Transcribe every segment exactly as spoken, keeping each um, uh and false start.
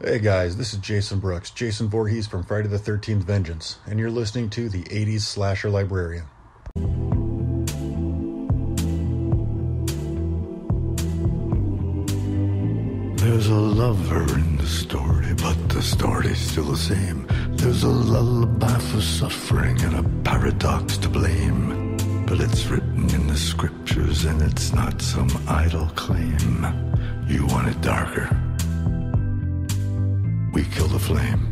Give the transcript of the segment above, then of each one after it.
Hey guys, this is Jason Brooks, Jason Voorhees from Friday the thirteenth Vengeance, and you're listening to the eighties Slasher Librarian. There's a lover in the story, but the story's still the same. There's a lullaby for suffering and a paradox to blame. But it's written in the scriptures and it's not some idle claim. You want it darker? We kill the flame.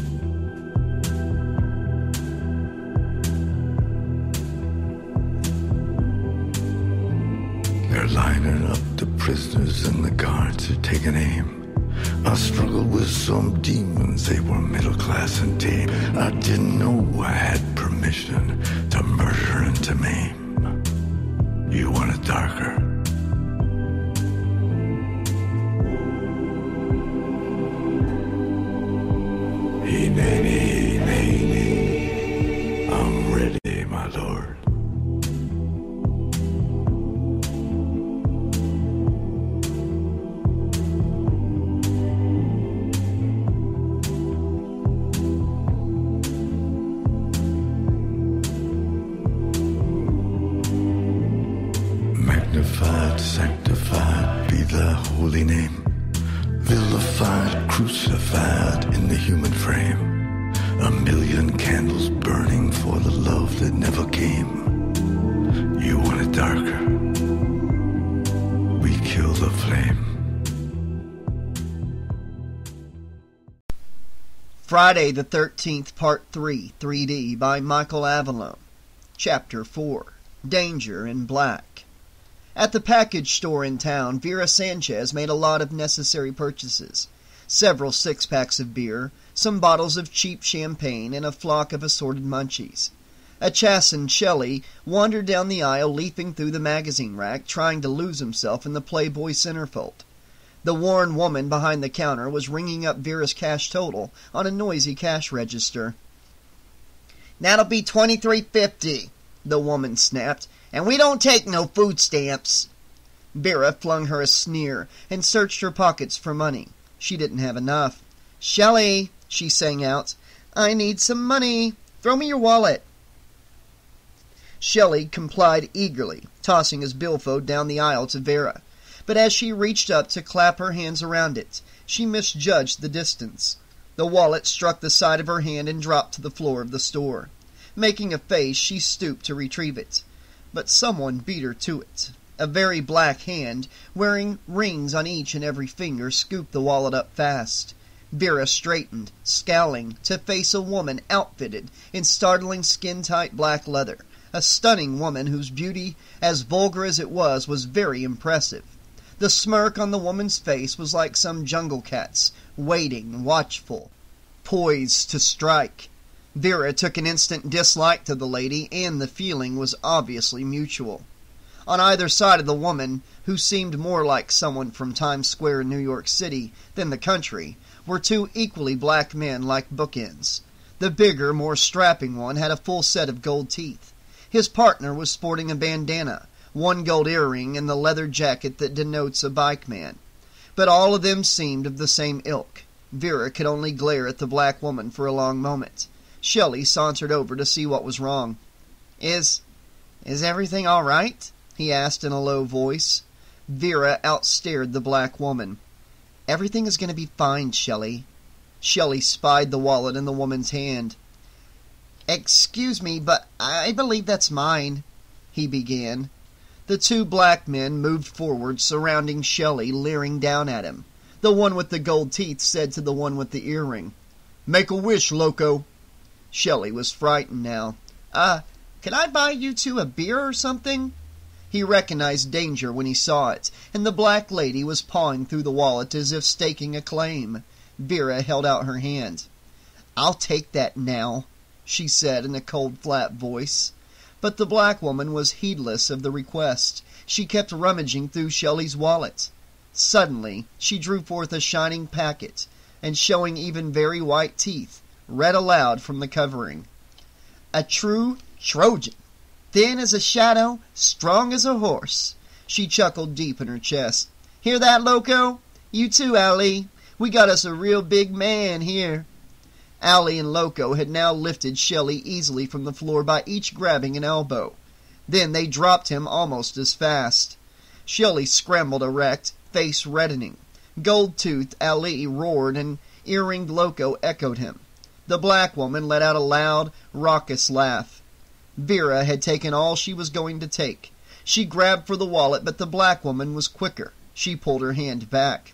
They're lining up the prisoners and the guards are taking aim. I struggled with some demons, they were middle class and tame. I didn't know I had permission to murder and to maim. You want it darker? Hey, nay, nay, nay, I'm ready, my lord. Magnified, sanctified be thy holy name. Vilified, crucified in the human frame. A million candles burning for the love that never came. You want it darker? We kill the flame. Friday the thirteenth, Part three, three D, by Michael Avallone. Chapter four, Danger in Black. At the package store in town, Vera Sanchez made a lot of necessary purchases. Several six-packs of beer, some bottles of cheap champagne, and a flock of assorted munchies. A chastened Shelley wandered down the aisle, leaping through the magazine rack, trying to lose himself in the Playboy centerfold. The worn woman behind the counter was ringing up Vera's cash total on a noisy cash register. "That'll be twenty-three fifty," the woman snapped, "and we don't take no food stamps." Vera flung her a sneer and searched her pockets for money. She didn't have enough. "Shelley," she sang out, "I need some money. Throw me your wallet." Shelley complied eagerly, tossing his billfold down the aisle to Vera. But as she reached up to clap her hands around it, she misjudged the distance. The wallet struck the side of her hand and dropped to the floor of the store. Making a face, she stooped to retrieve it. But someone beat her to it. A very black hand, wearing rings on each and every finger, scooped the wallet up fast. Vera straightened, scowling, to face a woman outfitted in startling skin-tight black leather. A stunning woman whose beauty, as vulgar as it was, was very impressive. The smirk on the woman's face was like some jungle cat's, waiting, watchful, poised to strike. Vera took an instant dislike to the lady, and the feeling was obviously mutual. On either side of the woman, who seemed more like someone from Times Square in New York City than the country, were two equally black men like bookends. The bigger, more strapping one had a full set of gold teeth. His partner was sporting a bandana, one gold earring, and the leather jacket that denotes a bike man. But all of them seemed of the same ilk. Vera could only glare at the black woman for a long moment. Shelley sauntered over to see what was wrong. Is... is everything all right?" he asked in a low voice. Vera outstared the black woman. "Everything is going to be fine, Shelley." Shelley spied the wallet in the woman's hand. "Excuse me, but I believe that's mine," he began. The two black men moved forward, surrounding Shelley, leering down at him. The one with the gold teeth said to the one with the earring, "Make a wish, loco." Shelley was frightened now. Uh, can I buy you two a beer or something?" He recognized danger when he saw it, and the black lady was pawing through the wallet as if staking a claim. Vera held out her hand. "I'll take that now," she said in a cold, flat voice. But the black woman was heedless of the request. She kept rummaging through Shelley's wallet. Suddenly, she drew forth a shining packet, and showing even very white teeth, read aloud from the covering. "A true Trojan, thin as a shadow, strong as a horse." She chuckled deep in her chest. "Hear that, loco? You too, Ali. We got us a real big man here." Allie and Loco had now lifted Shelley easily from the floor by each grabbing an elbow. Then they dropped him almost as fast. Shelley scrambled erect, face reddening. Gold-toothed Allie roared, and earringed Loco echoed him. The black woman let out a loud, raucous laugh. Vera had taken all she was going to take. She grabbed for the wallet, but the black woman was quicker. She pulled her hand back.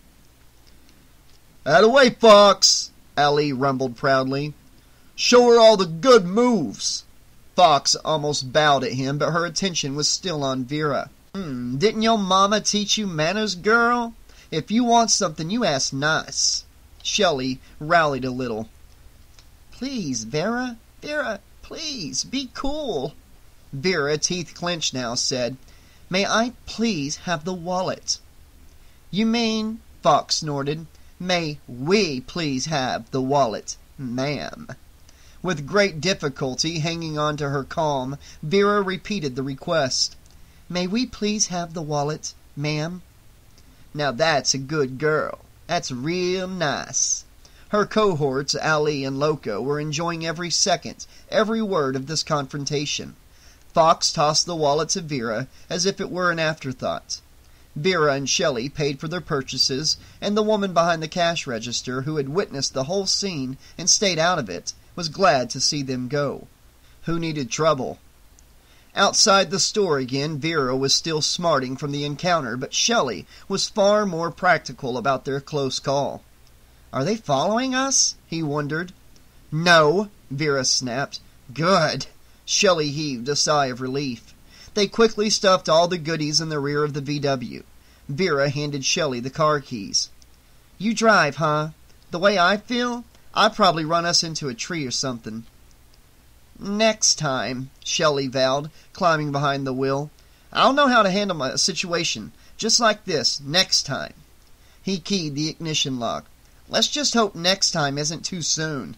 "Out of the way, Fox!" Allie rumbled proudly. "Show her all the good moves!" Fox almost bowed at him, but her attention was still on Vera. Hmm, "Didn't your mama teach you manners, girl? If you want something, you ask nice." Shelley rallied a little. "Please, Vera, Vera, please, be cool." Vera, teeth clenched now, said, "May I please have the wallet?" "You mean," Fox snorted, "may we please have the wallet, ma'am?" With great difficulty, hanging on to her calm, Vera repeated the request. "May we please have the wallet, ma'am?" "Now that's a good girl. That's real nice." Her cohorts, Allie and Loco, were enjoying every second, every word of this confrontation. Fox tossed the wallet to Vera as if it were an afterthought. Vera and Shelley paid for their purchases, and the woman behind the cash register, who had witnessed the whole scene and stayed out of it, was glad to see them go. Who needed trouble? Outside the store again, Vera was still smarting from the encounter, but Shelley was far more practical about their close call. "Are they following us?" he wondered. "No," Vera snapped. "Good." Shelley heaved a sigh of relief. They quickly stuffed all the goodies in the rear of the V W. Vera handed Shelley the car keys. "You drive, huh? The way I feel, I'd probably run us into a tree or something." "Next time," Shelley vowed, climbing behind the wheel. "I'll know how to handle a situation just like this next time." He keyed the ignition lock. "Let's just hope next time isn't too soon."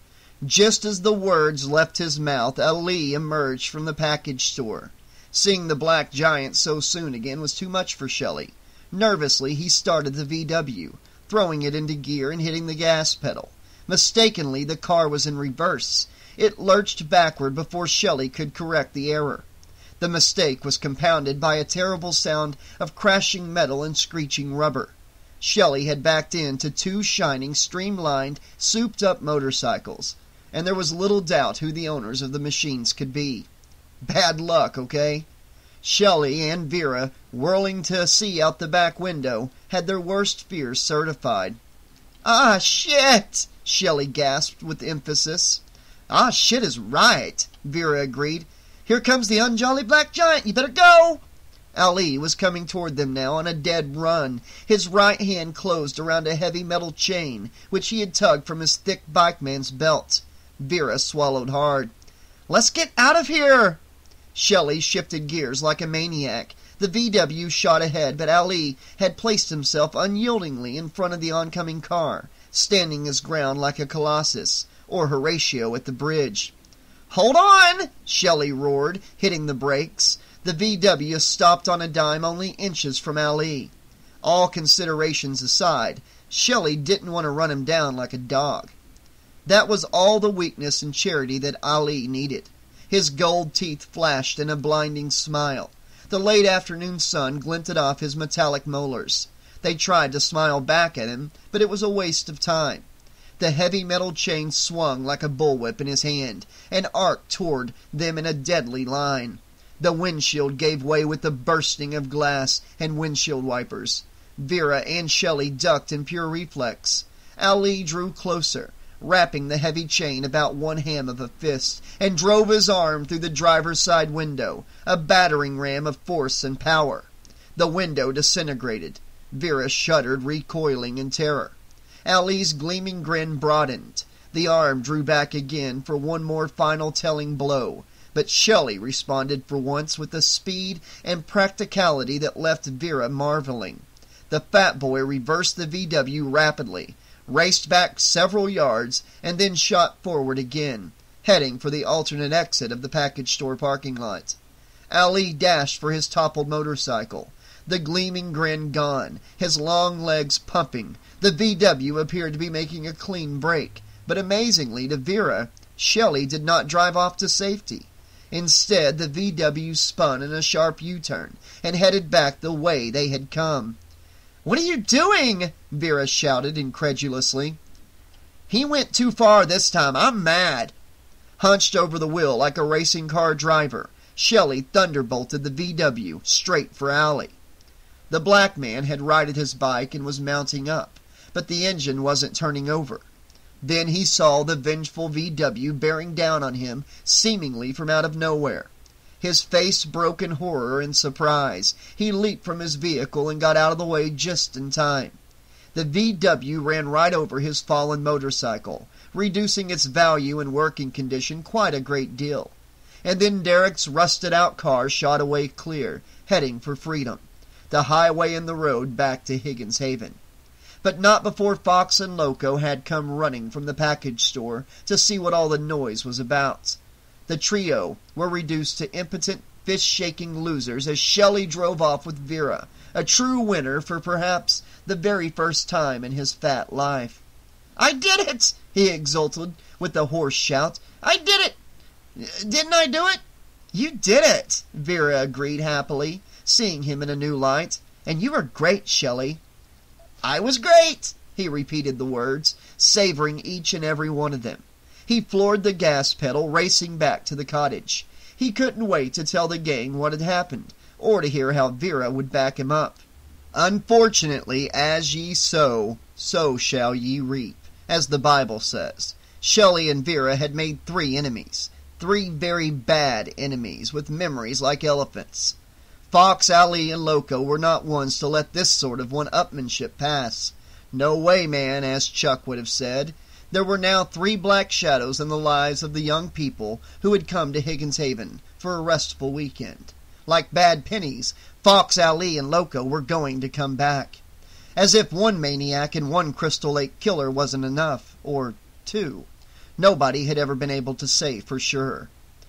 Just as the words left his mouth, Ali emerged from the package store. Seeing the black giant so soon again was too much for Shelley. Nervously, he started the V W, throwing it into gear and hitting the gas pedal. Mistakenly, the car was in reverse. It lurched backward before Shelley could correct the error. The mistake was compounded by a terrible sound of crashing metal and screeching rubber. Shelley had backed into two shining, streamlined, souped-up motorcycles, and there was little doubt who the owners of the machines could be. Bad luck, okay? Shelley and Vera, whirling to see out the back window, had their worst fears certified. "Ah, shit!" Shelley gasped with emphasis. "Ah, shit is right," Vera agreed. "Here comes the unjolly black giant. You better go!" Ali was coming toward them now on a dead run. His right hand closed around a heavy metal chain, which he had tugged from his thick bikeman's belt. Vera swallowed hard. "Let's get out of here!" Shelley shifted gears like a maniac. The V W shot ahead, but Ali had placed himself unyieldingly in front of the oncoming car, standing his ground like a colossus, or Horatio at the bridge. "Hold on!" Shelley roared, hitting the brakes. The V W stopped on a dime only inches from Ali. All considerations aside, Shelley didn't want to run him down like a dog. That was all the weakness and charity that Ali needed. His gold teeth flashed in a blinding smile. The late afternoon sun glinted off his metallic molars. They tried to smile back at him, but it was a waste of time. The heavy metal chain swung like a bullwhip in his hand, and arced toward them in a deadly line. The windshield gave way with the bursting of glass and windshield wipers. Vera and Shelley ducked in pure reflex. Ali drew closer, wrapping the heavy chain about one ham of a fist, and drove his arm through the driver's side window, a battering ram of force and power. The window disintegrated. Vera shuddered, recoiling in terror. Ali's gleaming grin broadened. The arm drew back again for one more final telling blow, but Shelley responded for once with a speed and practicality that left Vera marveling. The fat boy reversed the V W rapidly, raced back several yards, and then shot forward again, heading for the alternate exit of the package store parking lot. Ali dashed for his toppled motorcycle. The gleaming grin gone, his long legs pumping, the V W appeared to be making a clean break. But amazingly to Vera, Shelley did not drive off to safety. Instead, the V W spun in a sharp U-turn and headed back the way they had come. "What are you doing?" Vera shouted incredulously. "He went too far this time. I'm mad." Hunched over the wheel like a racing car driver, Shelley thunderbolted the V W straight for Allie. The black man had righted his bike and was mounting up, but the engine wasn't turning over. Then he saw the vengeful V W bearing down on him, seemingly from out of nowhere. His face broke in horror and surprise. He leaped from his vehicle and got out of the way just in time. The V W ran right over his fallen motorcycle, reducing its value and working condition quite a great deal. And then Derek's rusted-out car shot away clear, heading for freedom, the highway and the road back to Higgins Haven. But not before Fox and Loco had come running from the package store to see what all the noise was about. The trio were reduced to impotent, fist-shaking losers as Shelley drove off with Vera, a true winner for perhaps the very first time in his fat life. "I did it!" he exulted with a hoarse shout. "I did it! Didn't I do it?" "You did it," Vera agreed happily, seeing him in a new light. "And you were great, Shelley." "I was great," he repeated the words, savoring each and every one of them. He floored the gas pedal, racing back to the cottage. He couldn't wait to tell the gang what had happened, or to hear how Vera would back him up. Unfortunately, as ye sow, so shall ye reap, as the Bible says. Shelley and Vera had made three enemies, three very bad enemies, with memories like elephants. Fox, Ali, and Loco were not ones to let this sort of one-upmanship pass. "No way, man," as Chuck would have said. There were now three black shadows in the lives of the young people who had come to Higgins Haven for a restful weekend. Like bad pennies, Fox, Ali, and Loco were going to come back. As if one maniac and one Crystal Lake killer wasn't enough, or two. Nobody had ever been able to say for sure.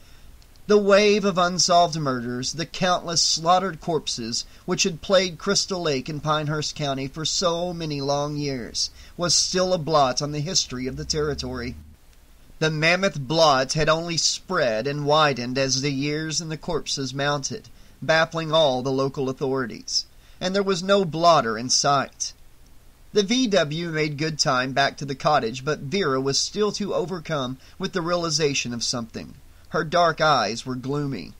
The wave of unsolved murders, the countless slaughtered corpses which had plagued Crystal Lake and Pinehurst County for so many long years, was still a blot on the history of the territory. The mammoth blot had only spread and widened as the years and the corpses mounted, baffling all the local authorities, and there was no blotter in sight. The V W made good time back to the cottage, but Vera was still too overcome with the realization of something. Her dark eyes were gloomy.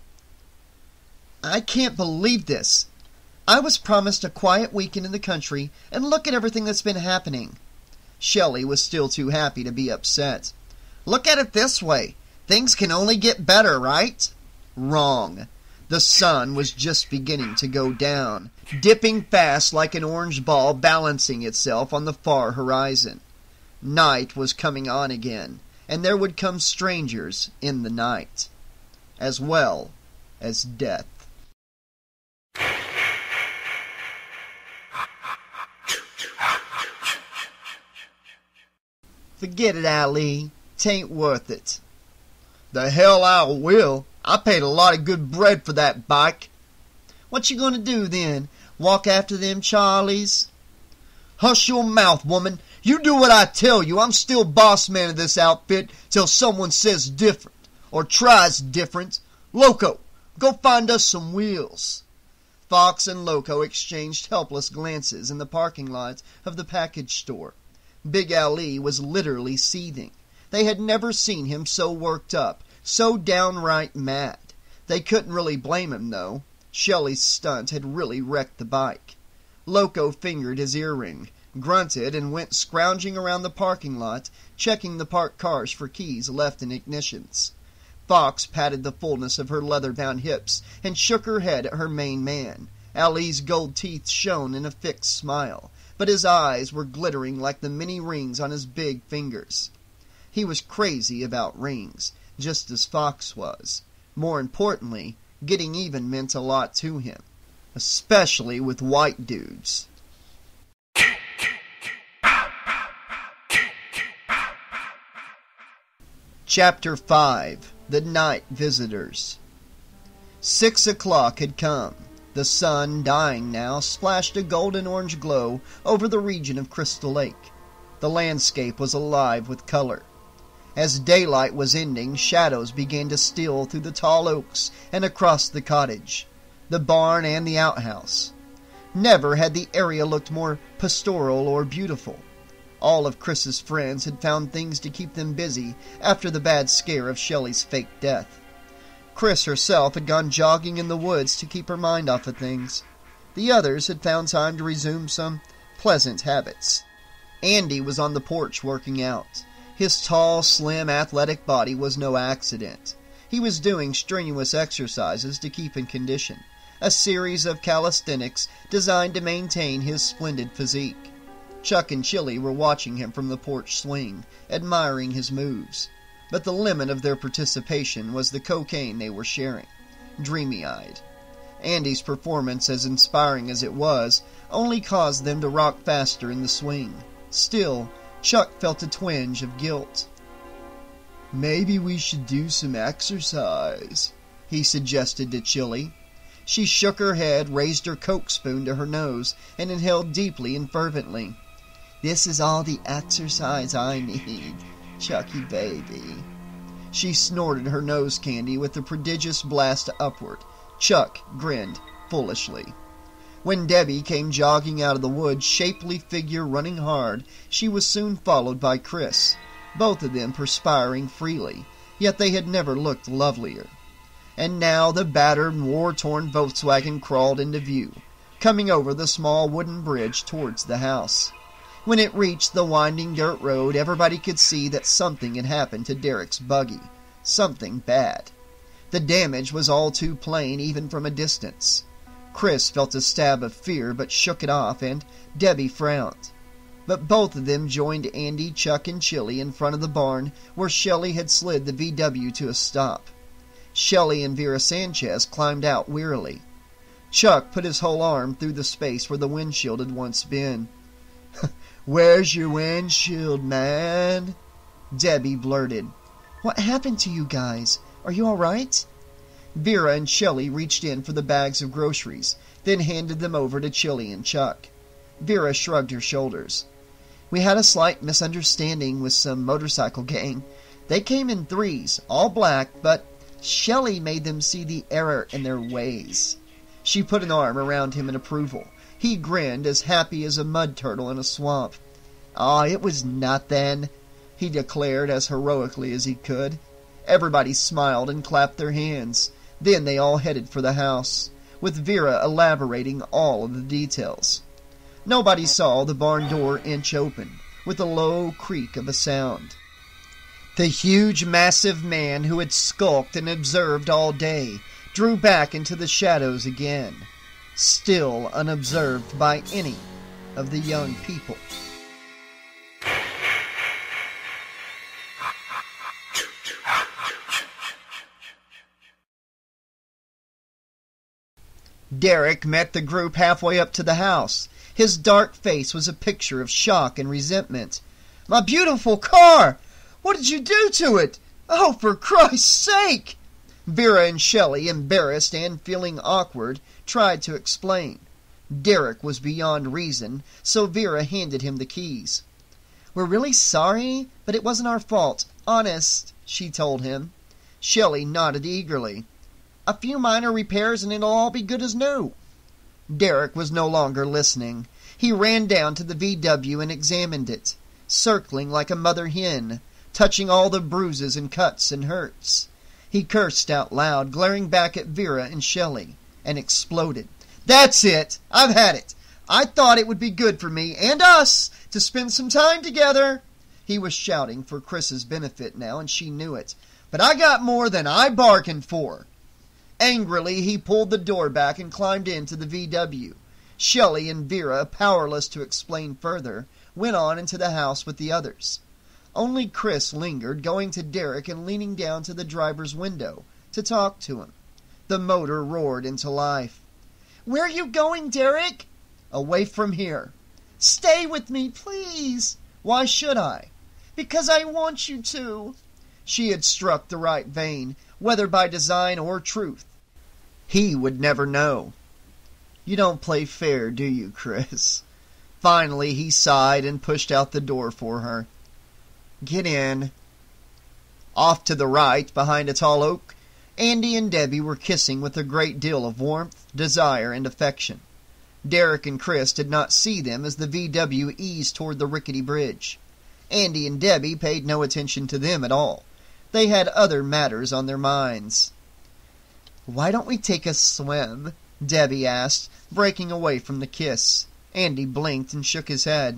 "I can't believe this. I was promised a quiet weekend in the country, and look at everything that's been happening." Shelley was still too happy to be upset. "Look at it this way. Things can only get better, right?" Wrong. The sun was just beginning to go down, dipping fast like an orange ball balancing itself on the far horizon. Night was coming on again, and there would come strangers in the night, as well as death. "Forget it, Ali. 'Tain't worth it." "The hell I will. I paid a lot of good bread for that bike." "What you gonna do then? Walk after them Charlies?" "Hush your mouth, woman. You do what I tell you. I'm still boss man of this outfit till someone says different, or tries different. Loco, go find us some wheels." Fox and Loco exchanged helpless glances in the parking lot of the package store. Big Ali was literally seething. They had never seen him so worked up, so downright mad. They couldn't really blame him, though. Shelley's stunt had really wrecked the bike. Loco fingered his earring, grunted, and went scrounging around the parking lot, checking the parked cars for keys left in ignitions. Fox patted the fullness of her leather-bound hips and shook her head at her main man. Ali's gold teeth shone in a fixed smile, but his eyes were glittering like the many rings on his big fingers. He was crazy about rings, just as Fox was. More importantly, getting even meant a lot to him, especially with white dudes. Chapter five. The Night Visitors. Six o'clock had come. The sun, dying now, splashed a golden-orange glow over the region of Crystal Lake. The landscape was alive with color. As daylight was ending, shadows began to steal through the tall oaks and across the cottage, the barn and the outhouse. Never had the area looked more pastoral or beautiful. All of Chris's friends had found things to keep them busy after the bad scare of Shelley's fake death. Chris herself had gone jogging in the woods to keep her mind off of things. The others had found time to resume some pleasant habits. Andy was on the porch working out. His tall, slim, athletic body was no accident. He was doing strenuous exercises to keep in condition, a series of calisthenics designed to maintain his splendid physique. Chuck and Chili were watching him from the porch swing, admiring his moves. But the limit of their participation was the cocaine they were sharing, dreamy-eyed. Andy's performance, as inspiring as it was, only caused them to rock faster in the swing. Still, Chuck felt a twinge of guilt. "Maybe we should do some exercise," he suggested to Chili. She shook her head, raised her Coke spoon to her nose, and inhaled deeply and fervently. "This is all the exercise I need, Chucky baby." She snorted her nose candy with a prodigious blast upward. Chuck grinned foolishly. When Debbie came jogging out of the woods, shapely figure running hard, she was soon followed by Chris, both of them perspiring freely, yet they had never looked lovelier. And now the battered, war-torn Volkswagen crawled into view, coming over the small wooden bridge towards the house. When it reached the winding dirt road, everybody could see that something had happened to Derek's buggy. Something bad. The damage was all too plain, even from a distance. Chris felt a stab of fear, but shook it off, and Debbie frowned. But both of them joined Andy, Chuck, and Chili in front of the barn, where Shelley had slid the V W to a stop. Shelley and Vera Sanchez climbed out wearily. Chuck put his whole arm through the space where the windshield had once been. "Where's your windshield, man?" Debbie blurted. "What happened to you guys? Are you all right?" Vera and Shelley reached in for the bags of groceries, then handed them over to Chili and Chuck. Vera shrugged her shoulders. "We had a slight misunderstanding with some motorcycle gang. They came in threes, all black, but Shelley made them see the error in their ways." She put an arm around him in approval. He grinned, as happy as a mud turtle in a swamp. "Aw, it was nothing," he declared as heroically as he could. Everybody smiled and clapped their hands. Then they all headed for the house, with Vera elaborating all of the details. Nobody saw the barn door inch open, with a low creak of a sound. The huge, massive man who had skulked and observed all day drew back into the shadows again, still unobserved by any of the young people. Derek met the group halfway up to the house. His dark face was a picture of shock and resentment. "My beautiful car! What did you do to it? Oh, for Christ's sake!" Vera and Shelley, embarrassed and feeling awkward, tried to explain. Derek was beyond reason, so Vera handed him the keys. "We're really sorry, but it wasn't our fault. Honest," she told him. Shelley nodded eagerly. "A few minor repairs and it'll all be good as new." Derek was no longer listening. He ran down to the V W and examined it, circling like a mother hen, touching all the bruises and cuts and hurts. He cursed out loud, glaring back at Vera and Shelley, and exploded. "That's it! I've had it! I thought it would be good for me, and us, to spend some time together." He was shouting for Chris's benefit now, and she knew it. "But I got more than I bargained for." Angrily, he pulled the door back and climbed into the V W. Shelley and Vera, powerless to explain further, went on into the house with the others. Only Chris lingered, going to Derek and leaning down to the driver's window to talk to him. The motor roared into life. "Where are you going, Derek?" "Away from here." "Stay with me, please." "Why should I?" "Because I want you to." She had struck the right vein, whether by design or truth. He would never know. You don't play fair, do you, Chris? Finally, he sighed and pushed out the door for her. Get in. Off to the right, behind a tall oak, Andy and Debbie were kissing with a great deal of warmth, desire, and affection. Derek and Chris did not see them as the V W eased toward the rickety bridge. Andy and Debbie paid no attention to them at all. They had other matters on their minds. "Why don't we take a swim?" Debbie asked, breaking away from the kiss. Andy blinked and shook his head.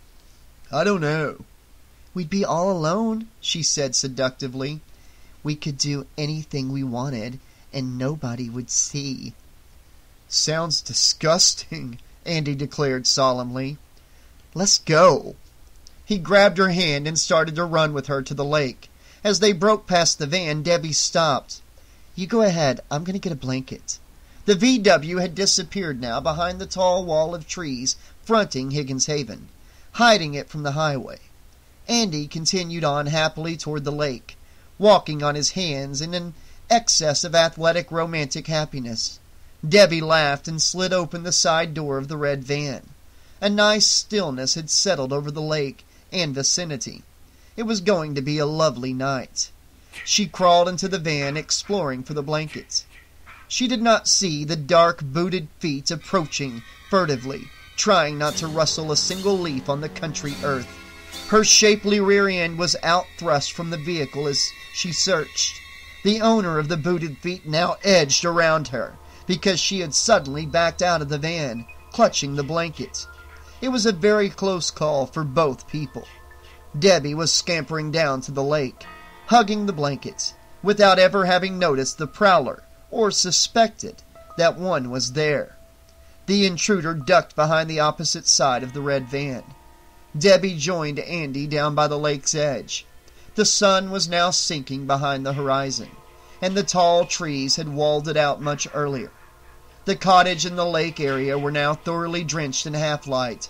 "I don't know." "We'd be all alone," she said seductively. "We could do anything we wanted, and nobody would see." "Sounds disgusting," Andy declared solemnly. "Let's go." He grabbed her hand and started to run with her to the lake. As they broke past the van, Debbie stopped. "You go ahead. I'm going to get a blanket." The V W had disappeared now behind the tall wall of trees fronting Higgins Haven, hiding it from the highway. Andy continued on happily toward the lake, walking on his hands in an excess of athletic romantic happiness. Debbie laughed and slid open the side door of the red van. A nice stillness had settled over the lake and vicinity. It was going to be a lovely night. She crawled into the van, exploring for the blankets. She did not see the dark, booted feet approaching furtively, trying not to rustle a single leaf on the country earth. Her shapely rear end was out-thrust from the vehicle as she searched. The owner of the booted feet now edged around her, because she had suddenly backed out of the van, clutching the blanket. It was a very close call for both people. Debbie was scampering down to the lake, hugging the blankets, without ever having noticed the prowler or suspected that one was there. The intruder ducked behind the opposite side of the red van. Debbie joined Andy down by the lake's edge. The sun was now sinking behind the horizon, and the tall trees had walled it out much earlier. The cottage and the lake area were now thoroughly drenched in half-light.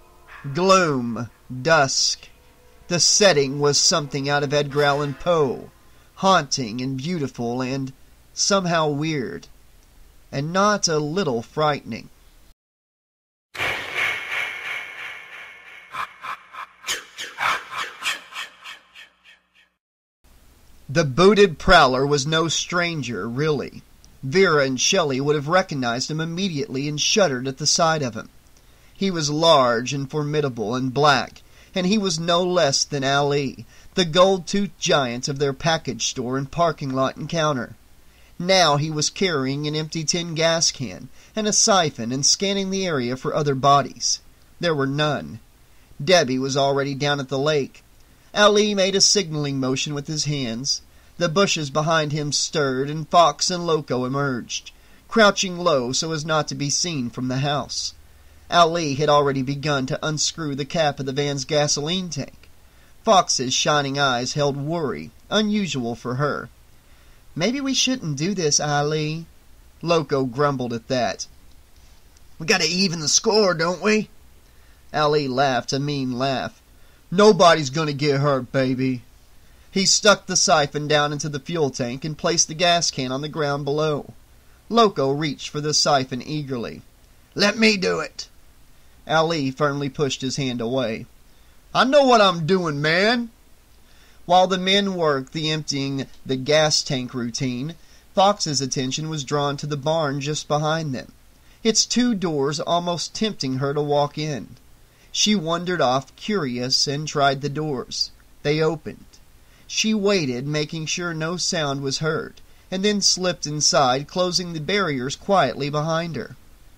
Gloom, dusk. The setting was something out of Edgar Allan Poe, haunting and beautiful and somehow weird, and not a little frightening. The booted prowler was no stranger, really. Vera and Shelley would have recognized him immediately and shuddered at the sight of him. He was large and formidable and black, and he was no less than Ali, the gold-toothed giant of their package store and parking lot encounter. Now he was carrying an empty tin gas can and a siphon and scanning the area for other bodies. There were none. Debbie was already down at the lake. Ali made a signaling motion with his hands. The bushes behind him stirred, and Fox and Loco emerged, crouching low so as not to be seen from the house. Ali had already begun to unscrew the cap of the van's gasoline tank. Fox's shining eyes held worry, unusual for her. "Maybe we shouldn't do this, Ali." Loco grumbled at that. "We gotta even the score, don't we?" Ali laughed a mean laugh. "Nobody's gonna get hurt, baby." He stuck the siphon down into the fuel tank and placed the gas can on the ground below. Loco reached for the siphon eagerly. "Let me do it." Ali firmly pushed his hand away. "I know what I'm doing, man." While the men worked the emptying the gas tank routine, Fox's attention was drawn to the barn just behind them, its two doors almost tempting her to walk in. She wandered off, curious, and tried the doors. They opened. She waited, making sure no sound was heard, and then slipped inside, closing the barriers quietly behind her.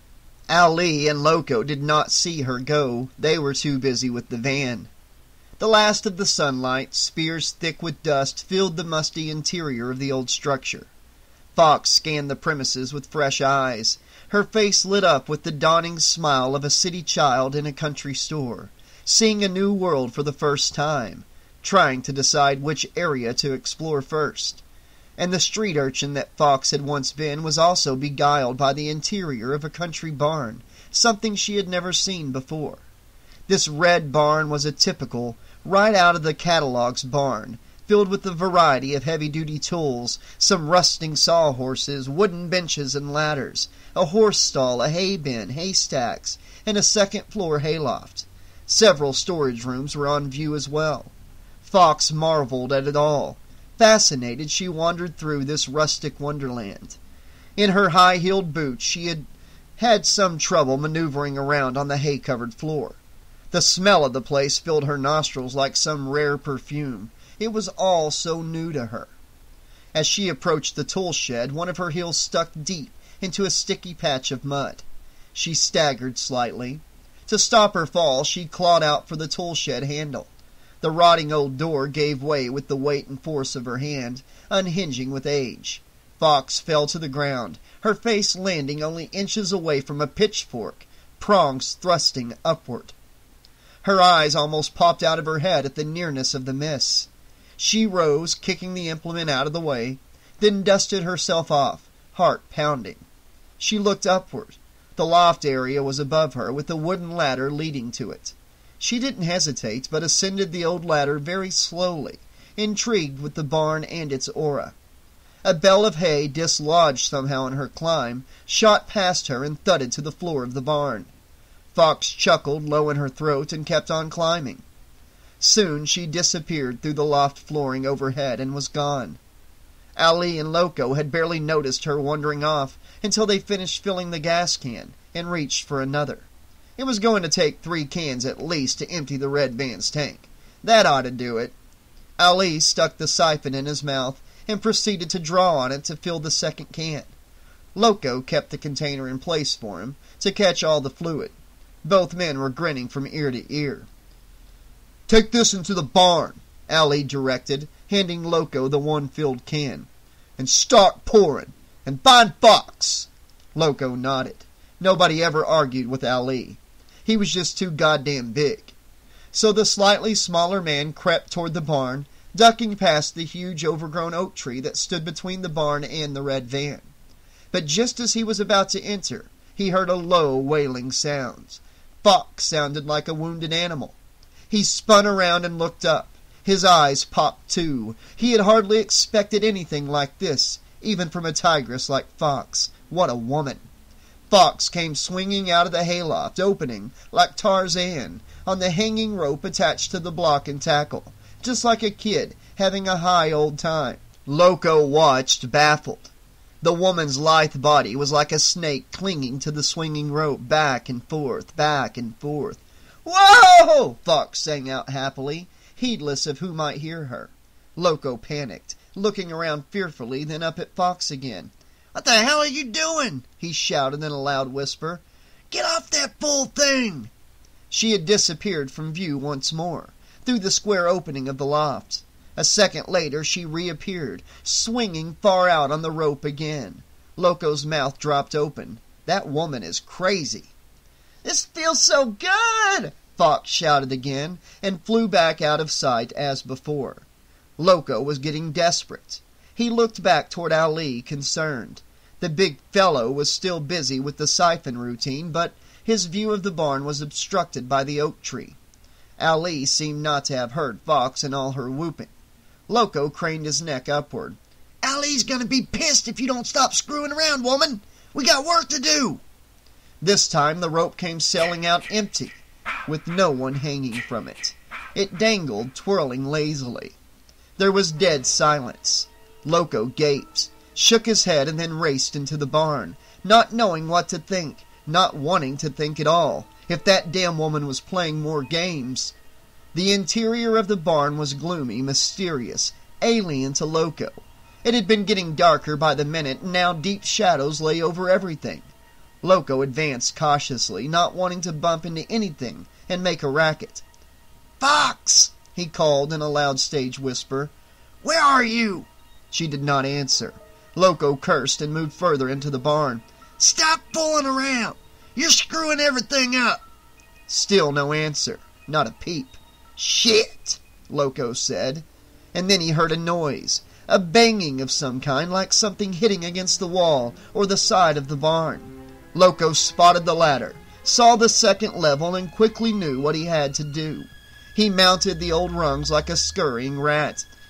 Ali and Loco did not see her go. They were too busy with the van. The last of the sunlight, spears thick with dust, filled the musty interior of the old structure. Fox scanned the premises with fresh eyes. Her face lit up with the dawning smile of a city child in a country store, seeing a new world for the first time, trying to decide which area to explore first. And the street urchin that Fox had once been was also beguiled by the interior of a country barn, something she had never seen before. This red barn was a typical, right-out-of-the-catalogs barn, filled with a variety of heavy-duty tools, some rusting sawhorses, wooden benches and ladders, a horse stall, a hay bin, haystacks, and a second-floor hayloft. Several storage rooms were on view as well. Fox marveled at it all. Fascinated, she wandered through this rustic wonderland. In her high-heeled boots, she had had some trouble maneuvering around on the hay-covered floor. The smell of the place filled her nostrils like some rare perfume. It was all so new to her. As she approached the tool shed, one of her heels stuck deep into a sticky patch of mud. She staggered slightly. To stop her fall, she clawed out for the tool shed handle. The rotting old door gave way with the weight and force of her hand, unhinging with age. Fox fell to the ground, her face landing only inches away from a pitchfork, prongs thrusting upward. Her eyes almost popped out of her head at the nearness of the miss. She rose, kicking the implement out of the way, then dusted herself off, heart pounding. She looked upward. The loft area was above her, with a wooden ladder leading to it. She didn't hesitate, but ascended the old ladder very slowly, intrigued with the barn and its aura. A bale of hay, dislodged somehow in her climb, shot past her and thudded to the floor of the barn. Fox chuckled low in her throat and kept on climbing. Soon she disappeared through the loft flooring overhead and was gone. Ali and Loco had barely noticed her wandering off until they finished filling the gas can and reached for another. It was going to take three cans at least to empty the red van's tank. That ought to do it. Ali stuck the siphon in his mouth and proceeded to draw on it to fill the second can. Loco kept the container in place for him to catch all the fluid. Both men were grinning from ear to ear. "Take this into the barn," Ali directed, handing Loco the one-filled can. "And start pouring. And find Fox." Loco nodded. Nobody ever argued with Ali. He was just too goddamn big. So the slightly smaller man crept toward the barn, ducking past the huge overgrown oak tree that stood between the barn and the red van. But just as he was about to enter, he heard a low, wailing sound. Fox sounded like a wounded animal. He spun around and looked up. His eyes popped too. He had hardly expected anything like this, even from a tigress like Fox. What a woman! Fox came swinging out of the hayloft opening, like Tarzan, on the hanging rope attached to the block and tackle, just like a kid having a high old time. Loco watched, baffled. The woman's lithe body was like a snake clinging to the swinging rope, back and forth, back and forth. "Whoa!" Fox sang out happily, heedless of who might hear her. Loco panicked, looking around fearfully, then up at Fox again. "What the hell are you doing?" he shouted in a loud whisper. "Get off that fool thing!" She had disappeared from view once more, through the square opening of the loft. A second later she reappeared, swinging far out on the rope again. Loco's mouth dropped open. That woman is crazy. "This feels so good!" Fox shouted again, and flew back out of sight as before. Loco was getting desperate. He looked back toward Ali, concerned. The big fellow was still busy with the siphon routine, but his view of the barn was obstructed by the oak tree. Ali seemed not to have heard Fox and all her whooping. Loco craned his neck upward. "Ali's gonna be pissed if you don't stop screwing around, woman! We got work to do!" This time the rope came sailing out empty, with no one hanging from it. It dangled, twirling lazily. There was dead silence. Loco gaped, shook his head, and then raced into the barn, not knowing what to think, not wanting to think at all. If that damn woman was playing more games... The interior of the barn was gloomy, mysterious, alien to Loco. It had been getting darker by the minute, and now deep shadows lay over everything. Loco advanced cautiously, not wanting to bump into anything and make a racket. "Fox!" he called in a loud stage whisper. "Where are you?" She did not answer. Loco cursed and moved further into the barn. "Stop fooling around! You're screwing everything up!" Still no answer. Not a peep. "Shit!" Loco said. And then he heard a noise. A banging of some kind, like something hitting against the wall or the side of the barn. Loco spotted the ladder, saw the second level, and quickly knew what he had to do. He mounted the old rungs like a scurrying rat.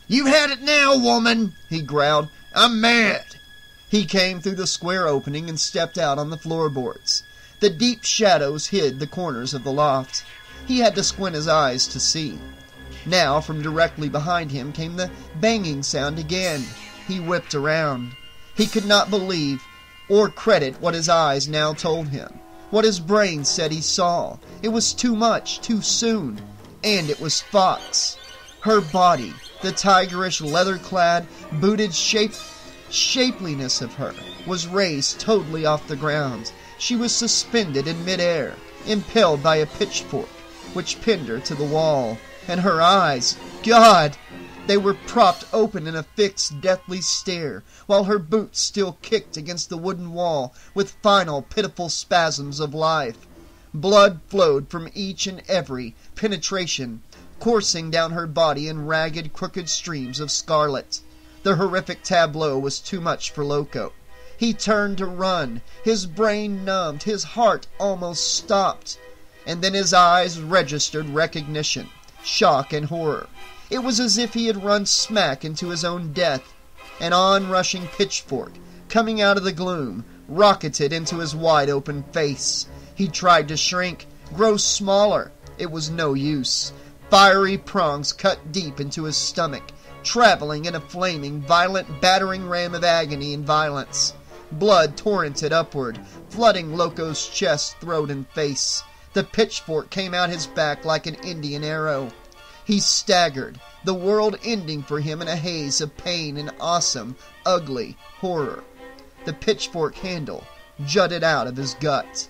"You've had it now, woman," he growled. "I'm mad." He came through the square opening and stepped out on the floorboards. The deep shadows hid the corners of the loft. He had to squint his eyes to see. Now, from directly behind him came the banging sound again. He whipped around. He could not believe or credit what his eyes now told him, what his brain said he saw. It was too much, too soon. And it was Fox. Her body, the tigerish, leather-clad, booted shape, shapeliness of her, was raised totally off the ground. She was suspended in midair, impelled by a pitchfork, which pinned her to the wall. And her eyes, God! They were propped open in a fixed, deathly stare, while her boots still kicked against the wooden wall with final, pitiful spasms of life. Blood flowed from each and every penetration, coursing down her body in ragged, crooked streams of scarlet. The horrific tableau was too much for Loco. He turned to run, his brain numbed, his heart almost stopped. And then his eyes registered recognition, shock, and horror. It was as if he had run smack into his own death. An on-rushing pitchfork, coming out of the gloom, rocketed into his wide-open face. He tried to shrink, grow smaller. It was no use. Fiery prongs cut deep into his stomach, traveling in a flaming, violent, battering ram of agony and violence. Blood torrented upward, flooding Loco's chest, throat, and face. The pitchfork came out his back like an Indian arrow. He staggered, the world ending for him in a haze of pain and awesome, ugly horror. The pitchfork handle jutted out of his gut.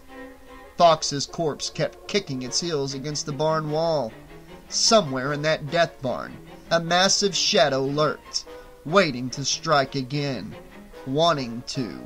Fox's corpse kept kicking its heels against the barn wall. Somewhere in that death barn, a massive shadow lurked, waiting to strike again, wanting to.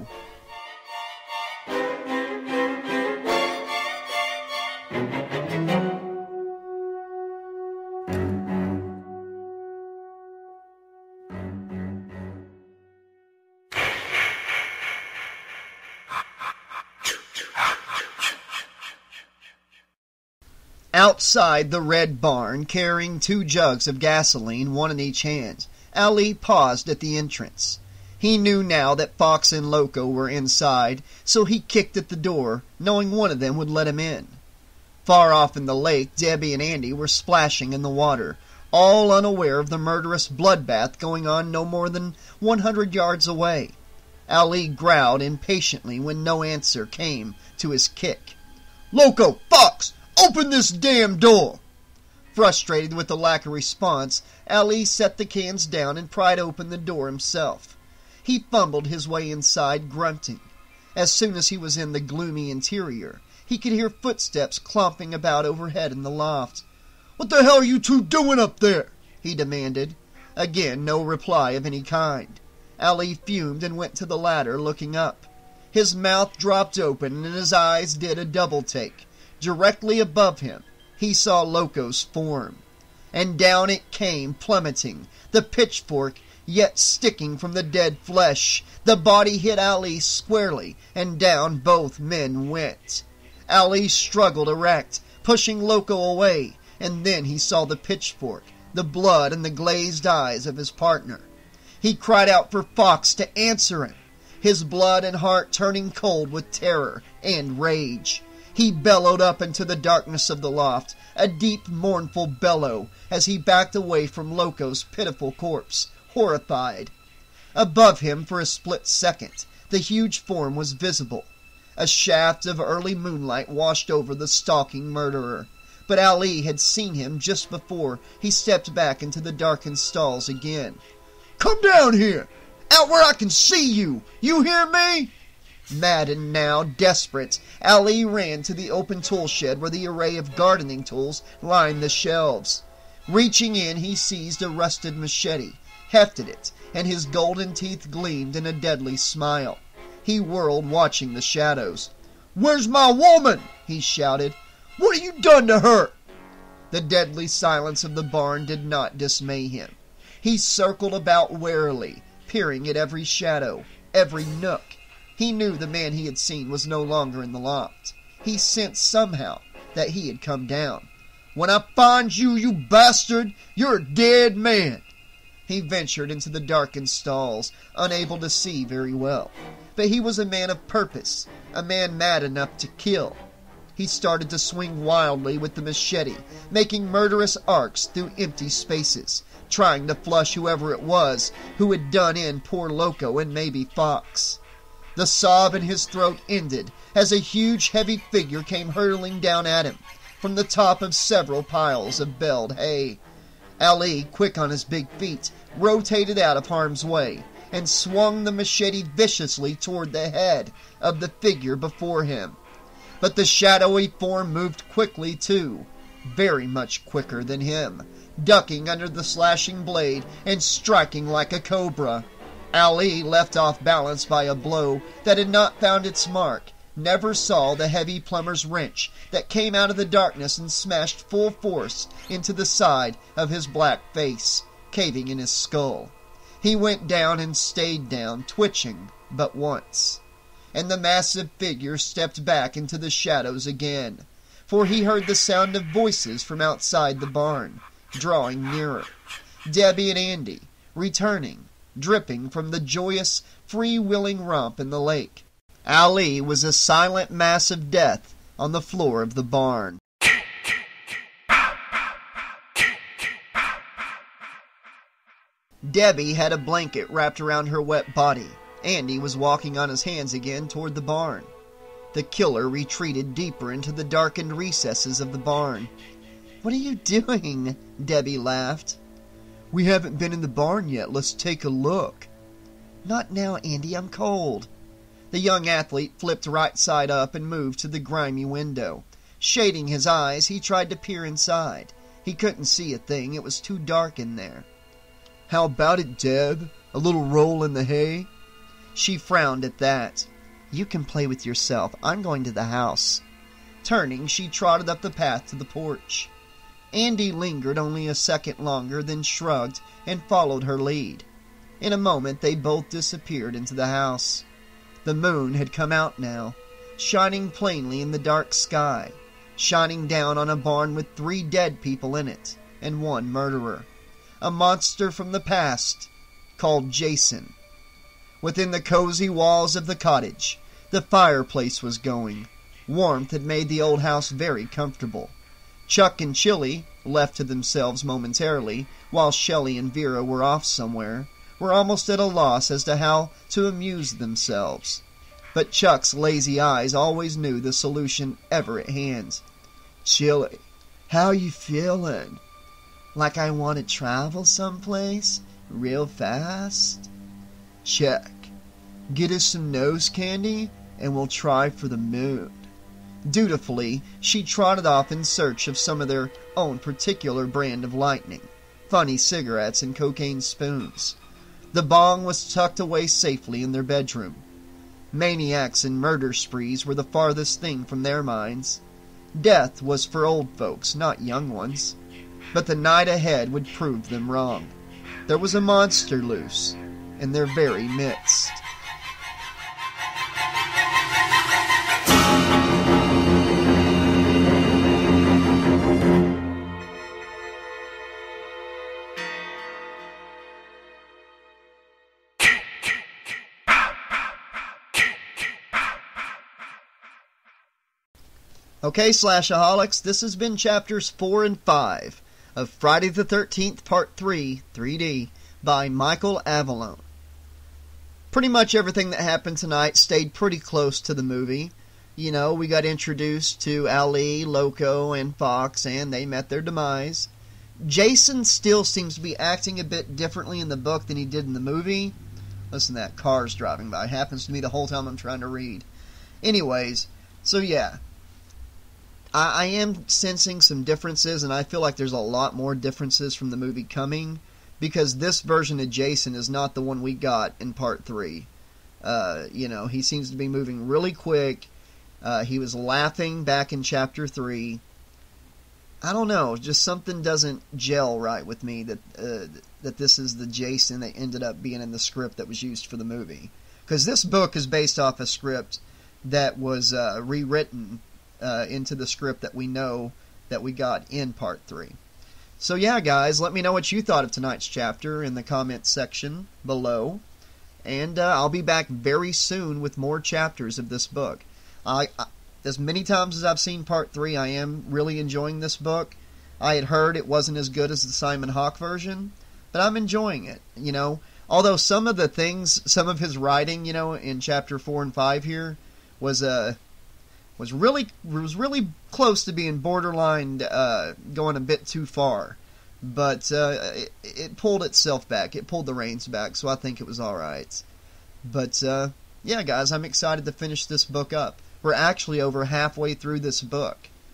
Outside the red barn, carrying two jugs of gasoline, one in each hand, Ali paused at the entrance. He knew now that Fox and Loco were inside, so he kicked at the door, knowing one of them would let him in. Far off in the lake, Debbie and Andy were splashing in the water, all unaware of the murderous bloodbath going on no more than one hundred yards away. Ali growled impatiently when no answer came to his kick. "Loco! Fox! Open this damn door!" Frustrated with the lack of response, Ali set the cans down and pried open the door himself. He fumbled his way inside, grunting. As soon as he was in the gloomy interior, he could hear footsteps clomping about overhead in the loft. "What the hell are you two doing up there?" he demanded. Again, no reply of any kind. Ali fumed and went to the ladder, looking up. His mouth dropped open and his eyes did a double-take. Directly above him, he saw Loco's form. And down it came, plummeting, the pitchfork yet sticking from the dead flesh. The body hit Ali squarely, and down both men went. Ali struggled erect, pushing Loco away, and then he saw the pitchfork, the blood, and the glazed eyes of his partner. He cried out for Fox to answer him, his blood and heart turning cold with terror and rage. He bellowed up into the darkness of the loft, a deep, mournful bellow, as he backed away from Loco's pitiful corpse, horrified. Above him, for a split second, the huge form was visible. A shaft of early moonlight washed over the stalking murderer, but Ali had seen him just before he stepped back into the darkened stalls again. "Come down here! Out where I can see you! You hear me?" Maddened now, desperate, Ali ran to the open tool shed where the array of gardening tools lined the shelves. Reaching in, he seized a rusted machete, hefted it, and his golden teeth gleamed in a deadly smile. He whirled, watching the shadows. "Where's my woman?" he shouted. "What have you done to her?" The deadly silence of the barn did not dismay him. He circled about warily, peering at every shadow, every nook. He knew the man he had seen was no longer in the loft. He sensed somehow that he had come down. "When I find you, you bastard, you're a dead man." He ventured into the darkened stalls, unable to see very well. But he was a man of purpose, a man mad enough to kill. He started to swing wildly with the machete, making murderous arcs through empty spaces, trying to flush whoever it was who had done in poor Loco and maybe Fox. The sob in his throat ended as a huge, heavy figure came hurtling down at him from the top of several piles of baled hay. Ali, quick on his big feet, rotated out of harm's way and swung the machete viciously toward the head of the figure before him. But the shadowy form moved quickly too, very much quicker than him, ducking under the slashing blade and striking like a cobra. Ali, left off balance by a blow that had not found its mark, never saw the heavy plumber's wrench that came out of the darkness and smashed full force into the side of his black face, caving in his skull. He went down and stayed down, twitching but once. And the massive figure stepped back into the shadows again, for he heard the sound of voices from outside the barn, drawing nearer. Debbie and Andy, returning, dripping from the joyous, free-wheeling romp in the lake. Ali was a silent mass of death on the floor of the barn. Debbie had a blanket wrapped around her wet body. Andy was walking on his hands again toward the barn. The killer retreated deeper into the darkened recesses of the barn. "What are you doing?" Debbie laughed. "We haven't been in the barn yet. Let's take a look." "Not now, Andy. I'm cold." The young athlete flipped right side up and moved to the grimy window. Shading his eyes, he tried to peer inside. He couldn't see a thing. It was too dark in there. "How about it, Deb? A little roll in the hay?" She frowned at that. "You can play with yourself. I'm going to the house." Turning, she trotted up the path to the porch. Andy lingered only a second longer, then shrugged and followed her lead. In a moment, they both disappeared into the house. The moon had come out now, shining plainly in the dark sky, shining down on a barn with three dead people in it, and one murderer. A monster from the past, called Jason. Within the cozy walls of the cottage, the fireplace was going. Warmth had made the old house very comfortable. Chuck and Chili, left to themselves momentarily, while Shelley and Vera were off somewhere, were almost at a loss as to how to amuse themselves. But Chuck's lazy eyes always knew the solution ever at hand. "Chili, how you feeling?" "Like I want to travel someplace real fast." "Check. Get us some nose candy, and we'll try for the moon." Dutifully, she trotted off in search of some of their own particular brand of lightning, funny cigarettes and cocaine spoons. The bong was tucked away safely in their bedroom. Maniacs and murder sprees were the farthest thing from their minds. Death was for old folks, not young ones. But the night ahead would prove them wrong. There was a monster loose in their very midst. Okay, Slashaholics, this has been chapters four and five of Friday the thirteenth, Part three, three D, by Michael Avallone. Pretty much everything that happened tonight stayed pretty close to the movie. You know, we got introduced to Ali, Loco, and Fox, and they met their demise. Jason still seems to be acting a bit differently in the book than he did in the movie. Listen, that car's driving by. It happens to me the whole time I'm trying to read. Anyways, so yeah. I, I am sensing some differences, and I feel like there's a lot more differences from the movie coming, because this version of Jason is not the one we got in Part three. Uh, you know, he seems to be moving really quick. Uh, he was laughing back in Chapter three. I don't know, just something doesn't gel right with me that uh, that this is the Jason that ended up being in the script that was used for the movie. Because this book is based off a script that was uh, rewritten uh, into the script that we know that we got in Part three. So yeah, guys, let me know what you thought of tonight's chapter in the comments section below. And uh, I'll be back very soon with more chapters of this book. I, I, as many times as I've seen part three, I am really enjoying this book. I had heard it wasn't as good as the Simon Hawke version, but I'm enjoying it, you know. Although some of the things, some of his writing, you know, in chapter four and five here was uh, was really was really close to being borderline uh, going a bit too far. But uh, it, it pulled itself back. It pulled the reins back, so I think it was all right. But uh, yeah, guys, I'm excited to finish this book up. We're actually over halfway through this book.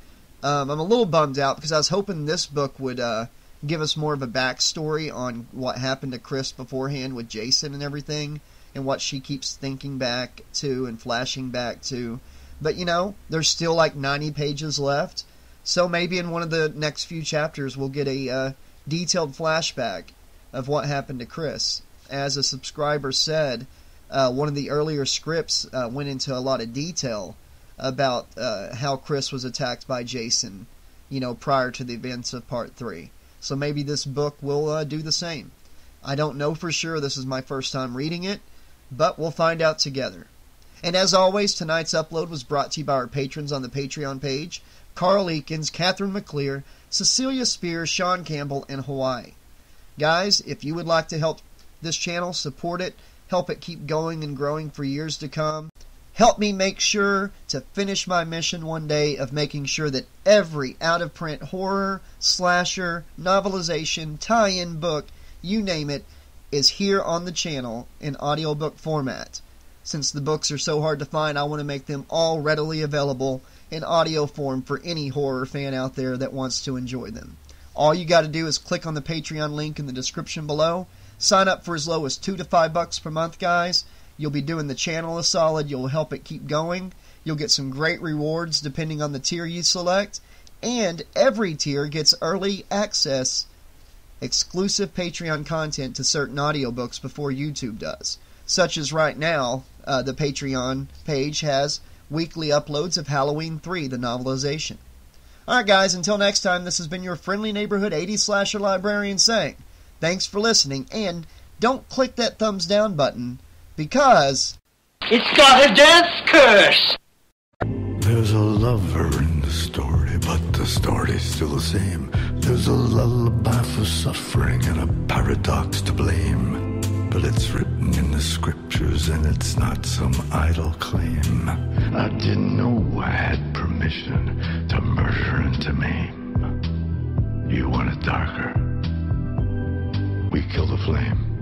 Um, I'm a little bummed out because I was hoping this book would uh, give us more of a backstory on what happened to Chris beforehand with Jason and everything, and what she keeps thinking back to and flashing back to. But, you know, there's still like ninety pages left, so maybe in one of the next few chapters we'll get a uh, detailed flashback of what happened to Chris. As a subscriber said, uh, one of the earlier scripts uh, went into a lot of detail about uh, how Chris was attacked by Jason, you know, prior to the events of part three. So maybe this book will uh, do the same. I don't know for sure. This is my first time reading it, but we'll find out together. And as always, tonight's upload was brought to you by our patrons on the Patreon page: Carl Eakins, Catherine McClear, Cecilia Spears, Sean Campbell, and Hawaii. Guys, if you would like to help this channel, support it, help it keep going and growing for years to come, help me make sure to finish my mission one day of making sure that every out-of-print horror, slasher, novelization, tie-in book, you name it, is here on the channel in audiobook format. Since the books are so hard to find, I want to make them all readily available in audio form for any horror fan out there that wants to enjoy them. All you got to do is click on the Patreon link in the description below. Sign up for as low as two to five bucks per month, guys. You'll be doing the channel a solid. You'll help it keep going. You'll get some great rewards depending on the tier you select. And every tier gets early access, exclusive Patreon content to certain audiobooks before YouTube does. Such as right now, uh, the Patreon page has weekly uploads of Halloween three, the novelization. Alright guys, until next time, this has been your friendly neighborhood eighties slasher librarian saying, thanks for listening, and don't click that thumbs down button, because it's got a death curse! There's a lover in the story, but the story's still the same. There's a lullaby for suffering and a paradox to blame. But it's written in the scriptures and it's not some idle claim. I didn't know I had permission to murder and to maim. You want it darker? We kill the flame.